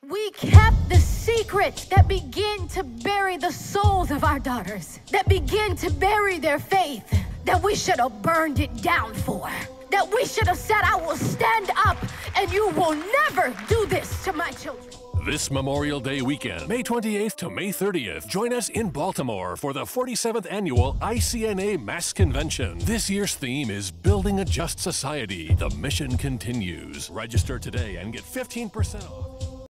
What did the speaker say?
We kept the secrets that begin to bury the souls of our daughters, that begin to bury their faith, that we should have burned it down for, that we should have said, I will stand up and you will never do this to my children. This Memorial Day weekend, May 28th to May 30th, join us in Baltimore for the 47th Annual ICNA-MAS Convention. This year's theme is Building a Just Society. The mission continues. Register today and get 15% off.